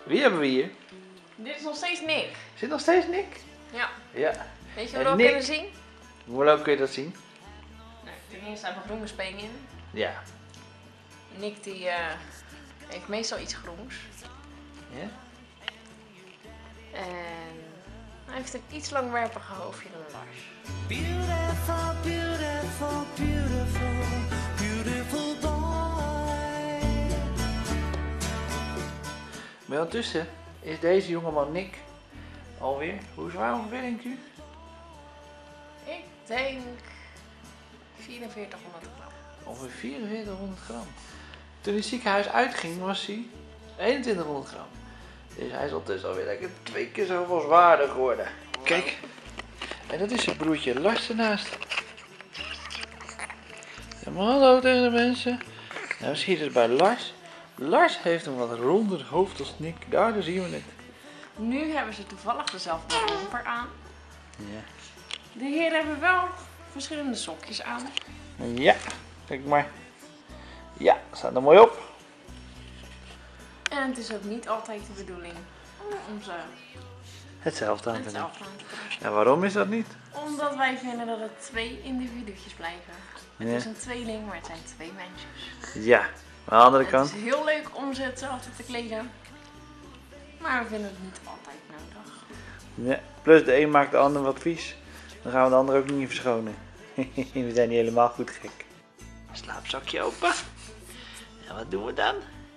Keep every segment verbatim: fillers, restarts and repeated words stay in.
Wie hebben we hier? Dit is nog steeds Nick. Zit nog steeds Nick? Ja. Ja. Weet je En wat we Nick- kunnen zien? Hoe leuk kun je dat zien? Nou, ten eerste hebben we groene speen in. Ja. Nick die uh, heeft meestal iets groens. Ja? En hij heeft een iets langwerpiger hoofdje dan Lars. Beautiful, beautiful, beautiful, beautiful boy. Maar ondertussen is deze jongeman Nick alweer, hoe zwaar ongeveer denk u? Ik denk vierenveertighonderd gram. Ongeveer vierenveertighonderd gram. Toen hij het ziekenhuis uitging was hij eenentwintighonderd gram. Dus hij is ondertussen alweer lekker twee keer zoveel zwaarder geworden. Kijk. En dat is zijn broertje Lars ernaast. Zeg maar hallo tegen de mensen. Nou, we zien het bij Lars. Lars heeft een wat ronder hoofd als Nick. Daardoor zien we het. Nu hebben ze toevallig dezelfde romper aan. Ja. De heren hebben wel verschillende sokjes aan. Ja, kijk maar. Ja, staat er mooi op. En het is ook niet altijd de bedoeling om ze Hetzelfde aan te doen. hetzelfde aan te doen. En waarom is dat niet? Omdat wij vinden dat het twee individuutjes blijven. Het Ja. is een tweeling, maar het zijn twee mensjes. Ja, maar aan de andere Het kant. is heel leuk om ze hetzelfde te kleden. Maar we vinden het niet altijd nodig. Ja, plus de een maakt de ander wat vies. Dan gaan we de ander ook niet verschonen. We zijn niet helemaal goed gek. Slaapzakje open. En wat doen we dan?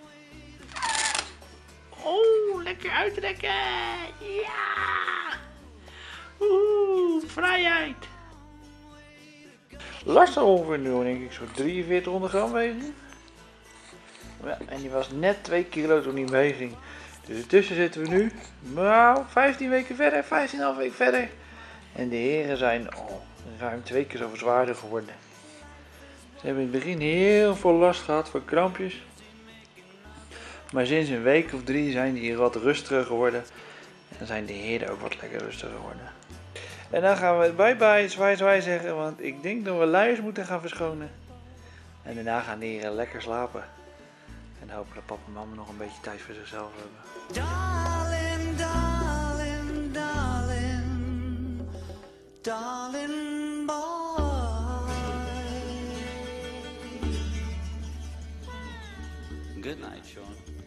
Oh, lekker uitrekken. Ja. Oeh, vrijheid. Lars zal ongeveer nu denk ik zo drieënveertighonderd gram wegen. Ja, en die was net twee kilo toen hij meeging. Dus ertussen zitten we nu, nou, vijftien weken verder, vijftien komma vijf weken verder. En de heren zijn oh, ruim twee keer zo zwaarder geworden. Ze hebben in het begin heel veel last gehad van krampjes. Maar sinds een week of drie zijn die hier wat rustiger geworden. En zijn de heren ook wat lekker rustiger geworden. En dan gaan we bye bye, zwaai zwaai zeggen, want ik denk dat we luiers moeten gaan verschonen. En daarna gaan de heren lekker slapen. En hopen dat papa en mama nog een beetje tijd voor zichzelf hebben. Darling, darling, darling, darling boy. Good night, Sean.